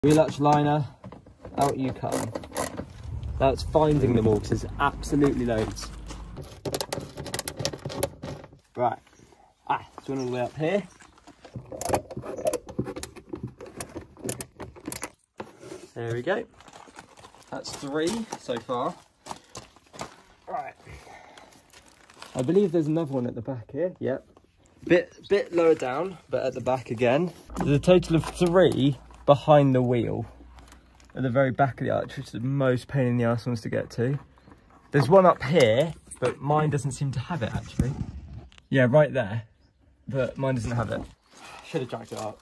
Wheel arch liner, out you come. That's finding them all because there's absolutely loads. Right, it's one all the way up here. There we go. That's 3 so far. Right. I believe there's another one at the back here. Yep. Bit lower down, but at the back again. There's a total of 3 behind the wheel at the very back of the arch, which is the most pain in the arse ones to get to. There's one up here, but mine doesn't seem to have it actually. Yeah, right there, but mine doesn't have it. Should have jacked it up.